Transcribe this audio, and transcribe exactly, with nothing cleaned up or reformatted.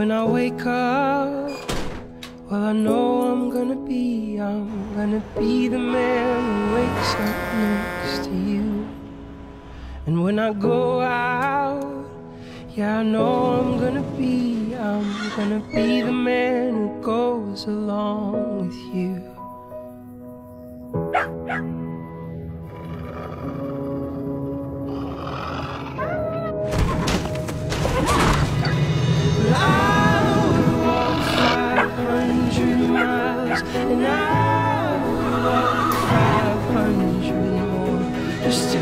when I wake up, well, I know I'm gonna be, I'm gonna be the man who wakes up next to you. And when I go out, yeah, I know I'm gonna be, I'm gonna be the man who goes along with you. And I would walk five hundred more just to